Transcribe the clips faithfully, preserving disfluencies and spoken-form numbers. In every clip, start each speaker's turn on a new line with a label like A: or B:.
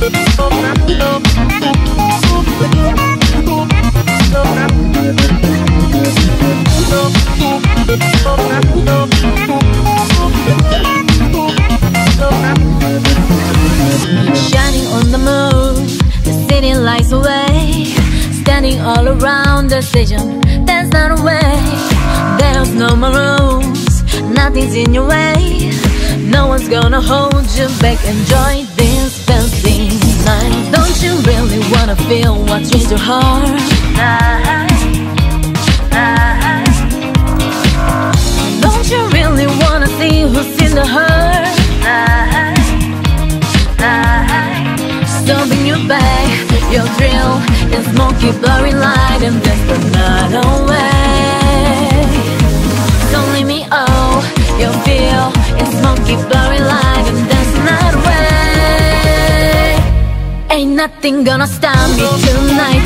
A: Shining on the moon, the city lights away. Standing all around the station, there's not a way. There's no more rules, nothing's in your way. No one's gonna hold you back. Enjoy this fancy night. Don't you really wanna feel what's in your heart? Don't you really wanna see who's in the hurt? Stomping your back, your thrill is smoky, blurry light, and that's the night away. Don't leave me, oh, you feel it's smoky, blurry light, and that's the night away. Ain't nothing gonna stop me tonight.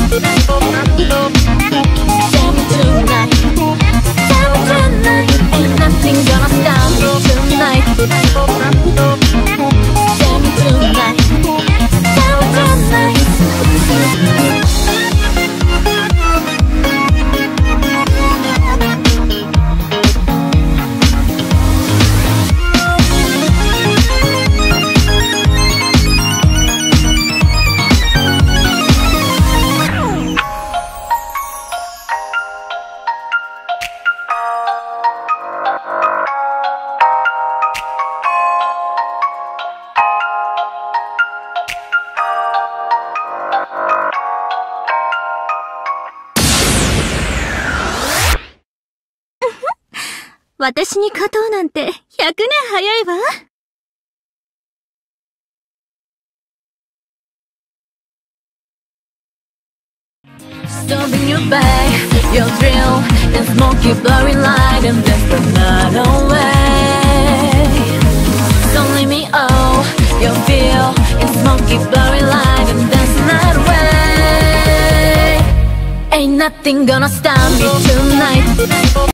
A: Stop me tonight. Stop me tonight. Ain't nothing gonna stop me tonight. Stop me tonight. Stop me tonight.
B: 私に勝とうなんてひゃくねん早いわ。
A: Stomping your back, your thrill is smoky, blurry light, and that's the night away. Don't leave me, oh, you feel it's smoky, blurry light, and that's the night away. Ain't nothing gonna stop me tonight.